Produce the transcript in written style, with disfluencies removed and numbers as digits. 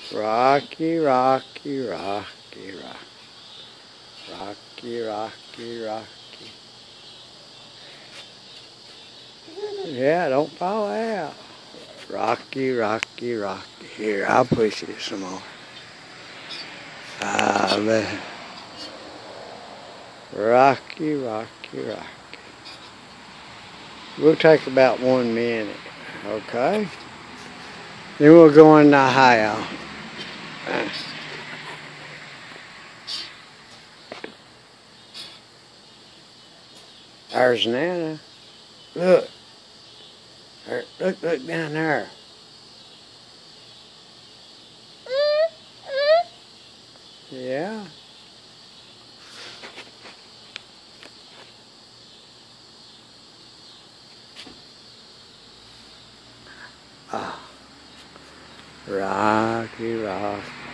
Rocky, rocky, rocky, rocky. Rocky, rocky, rocky. Yeah, don't fall out. Rocky, rocky, rocky. Here, I'll push it some more. Ah, man. Rocky, rocky, rocky. We'll take about 1 minute, okay? Then we'll go in the aisle. There's Nana. Look. Look down there. Yeah. Ah. Rocky, rocky.